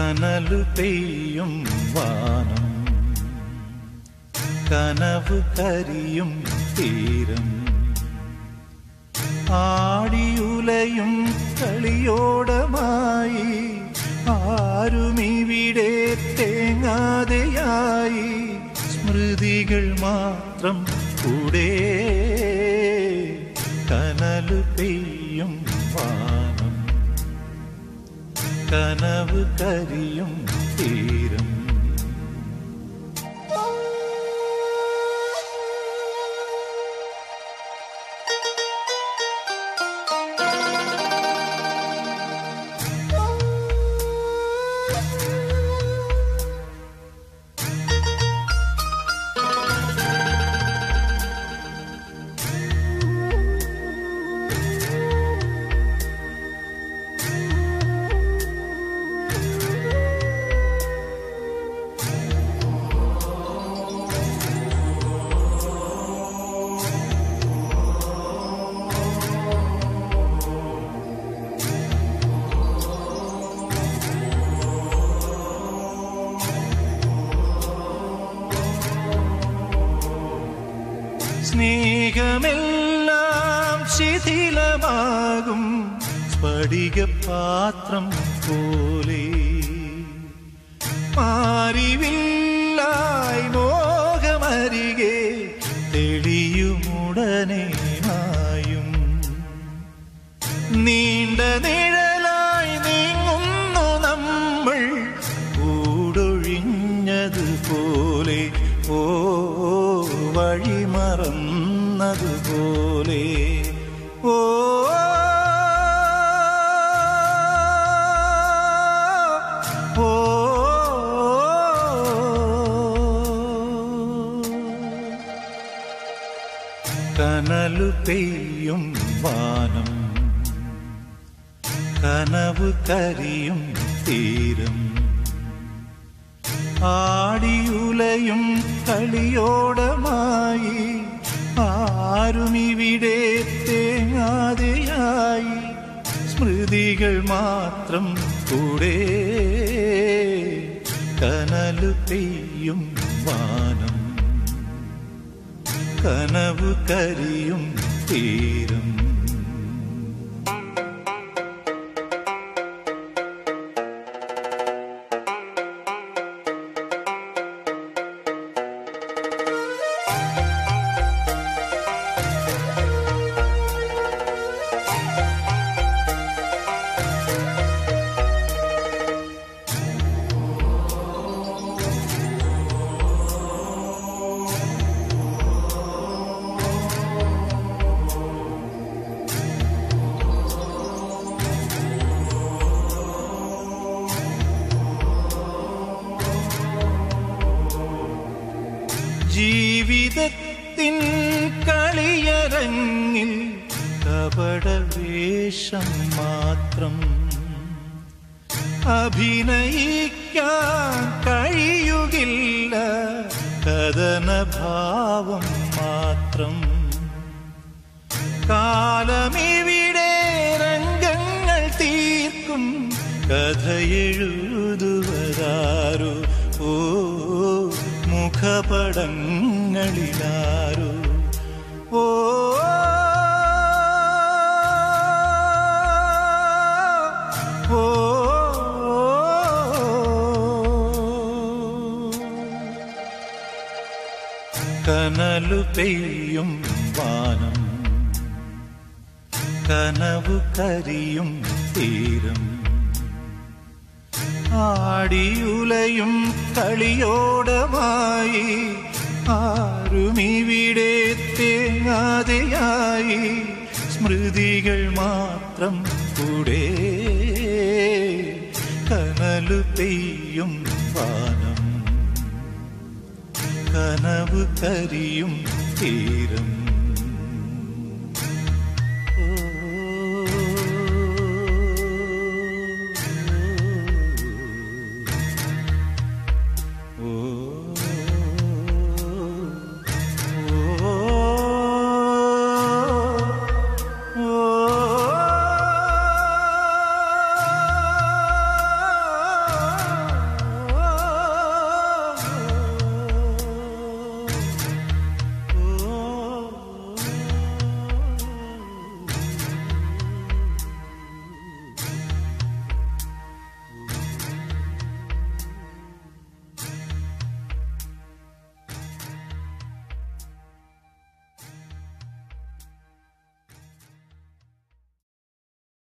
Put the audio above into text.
കനലു പെയ്യും വാനം, കനവ് കരിയും തീരം, ആടിയുലയും കളിയോടമായി ആരുമിവിടെ തേങ്ങാതെയായി, സ്മൃതികൾ മാത്രം കൂടെ. കനലു പെയ്യും വാനം, കനവ് കരിയും തീരം. സ്നേഹമെല്ലാം ശിഥിലമാകും സ്ഫടികപാത്രം പോലെ, മാറിവില്ലായി മോഹമരികെ തെളിയുമുടനെ മായും. നീണ്ട നിഴലായി നീങ്ങുന്നു നമ്മൾ കൂടൊഴിഞ്ഞതുപോലെ, ഓ വഴിമറന്നതുപോലെ. ഓ ഓ കനലു പെയ്യും വാനം, കനവ് കരിയും തീരം, ആടിയുലയും കളിയോടമായി ആരുമിവിടെ തേങ്ങാതെയായി, സ്മൃതികൾ മാത്രം കൂടെ. കനലു പെയ്യും വാനം, കനവ് കരിയും തീരം. ജീവിതത്തിൻ കളിയരങ്ങിൽ കപടവേഷം മാത്രം, അഭിനയിക്കാൻ കഴിയുകില്ല കഥനഭാവം മാത്രം. കാലമിവിടെ രംഗങ്ങൾ തീർക്കും കഥയെഴുതുവതാരോ, ഓ മുഖപടങ്ങളിലാരോ. ഓ ഓ കനലു പെയ്യും വാനം, കനവ് കരിയും തീരം, ആടിയുലയും കളിയോടമായി ആരുമിവിടെ തേങ്ങാതെയായി, സ്മൃതികൾ മാത്രം കൂടെ. കനലു പെയ്യും വാനം, കനവ് കരിയും തീരം. ഓ